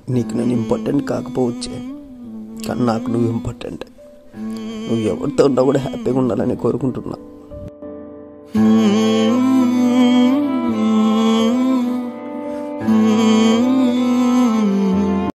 నీకు నేను ఇంపార్టెంట్ కాకపోవచ్చే, కానీ నాకు నువ్వు ఇంపార్టెంట్. నువ్వు ఎవరితో ఉన్నా కూడా హ్యాపీగా ఉండాలని కోరుకుంటున్నా.